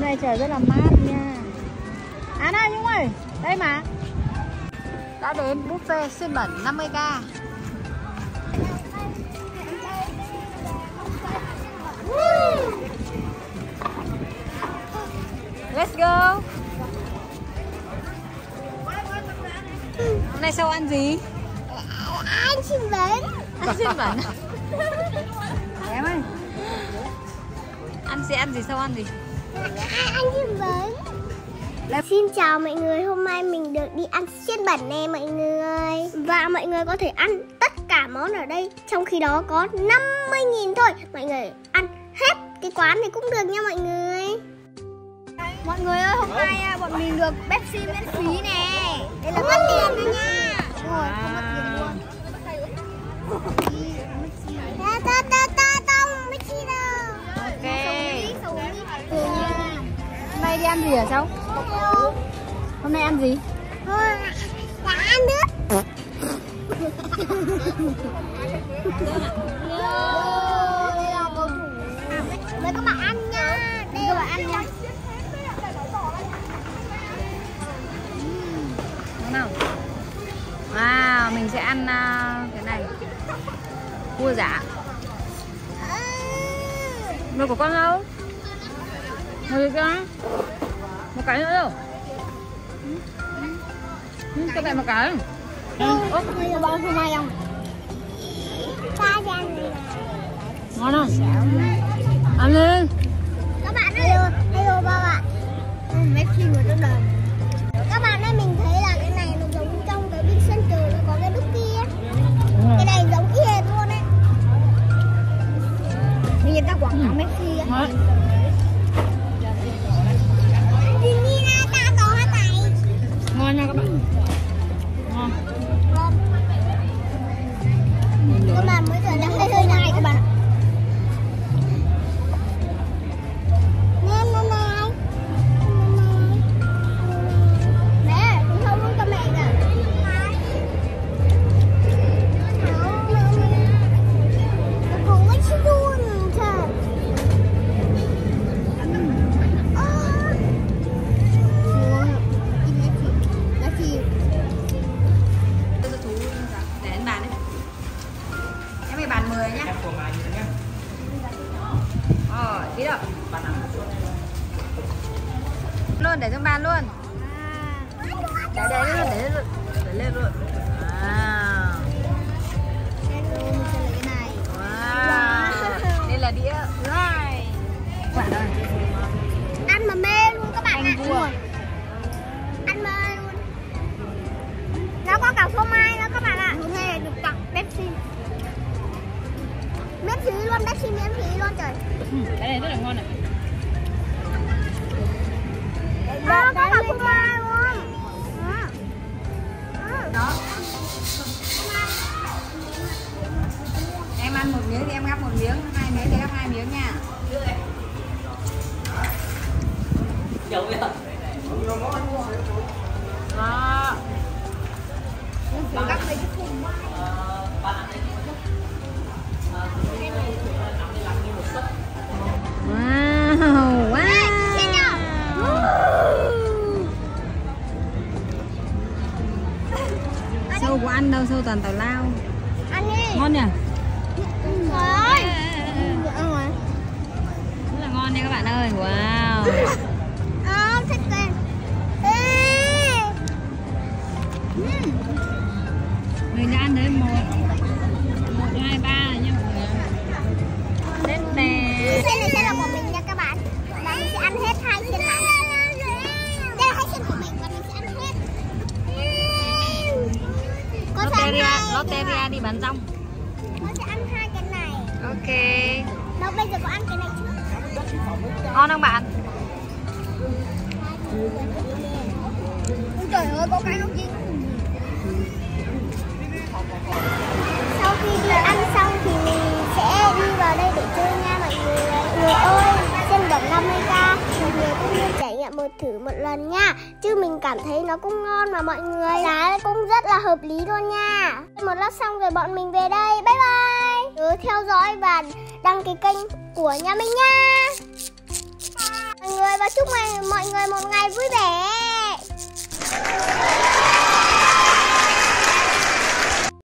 nay trời rất là mát nha. À này Nhung ơi, đây mà. Đã đến buffet xiên bẩn 50k. Let's go. Hôm nay Sâu ăn gì? Ăn xiên bẩn. Ăn xiên bẩn. Em ơi. Ăn gì Sâu ăn gì? Ăn xiên bẩn. Xin chào mọi người, hôm nay mình được đi ăn xiên bẩn nè mọi người. Và mọi người có thể ăn tất cả món ở đây. Trong khi đó có 50.000 thôi. Mọi người ăn hết cái quán này cũng được nha mọi người. Mọi người ơi, hôm nay bọn mình được Pepsi miễn phí nè. Đây là mất tiền rồi nha. Đúng rồi, không mất tiền luôn. Ok. Hôm nay đi ăn gì hả Sâu? Hôm nay ăn gì? Đã ăn nước. Đây các bạn ăn nha. Đây các bạn ăn nha. Đúng nào? Wow, mình sẽ ăn cái này. Cua giả. Người của con đâu? Người kia. Một cái nữa đâu? Cho mẹ một cái. Ủa, đây là bao phô mai không? Ngon không? Ăn lên. Các bạn ơi, hello ba bạn. Messi người rất đờn. Các bạn ơi, mình thấy là cái này nó giống trong cái Big Center nó có cái đúc kia. Cái này giống y hệt luôn ấy. Mình nhìn ta quảng cáo Messi á. Ngon nha các bạn. Ngon. Các bạn mới giờ đang hơi này các bạn. Mẹ, mình không luôn cho mẹ kìa. Nó cũng mất chút luôn trời. Để lên bàn đi. Em ơi bàn 10 nhá. Tí đâu. Luôn để trong bàn luôn. Để lên luôn. Wow. Đây là đĩa. Bạn ơi. Ăn mà mê luôn các bạn ạ. Vua. Ăn mê luôn. Nó có cả phô mai nữa các bạn ạ. Hôm nay được tặng Pepsi. Miễn phí luôn, Pepsi miễn phí luôn trời. Cái này rất là ngon này. Đó, có cả phô mai luôn. Đó. Em ăn một miếng thì em gắp một miếng, hai miếng thì gắp hai miếng nha. Đó. Gắp mấy cái thùng. Wow, wow. Sâu có ăn đâu, Sâu toàn tào lao. Ăn đi. Ngon nhỉ? Rồi. Rất là ngon nha các bạn ơi. Wow. Thích quen. Mình đã ăn tới 1, 2, 3 rồi nha mọi người. Rất nè. Xiên này sẽ là của mình nha các bạn. Và mình sẽ ăn hết 2 xiên này. Đây là 2 xiên của mình và mình sẽ ăn hết. Lotteria đi bán rong. Nó sẽ ăn 2 cái này. Ok. Đâu bây giờ có ăn cái này chưa? Ngon không bạn? Trời ơi, có cái nó chín. Sau khi đi ăn xong thì mình sẽ đi vào đây để chơi nha mọi người. Người ơi, xiên bẩn 50k, mọi người cũng nên trải nghiệm thử một lần nha. Chứ mình cảm thấy nó cũng ngon mà mọi người. Giá cũng rất là hợp lý luôn nha. Một lát xong rồi bọn mình về đây. Bye bye. Nhớ theo dõi và đăng ký kênh của nhà mình nha. Mọi người và chúc mọi người một ngày vui vẻ.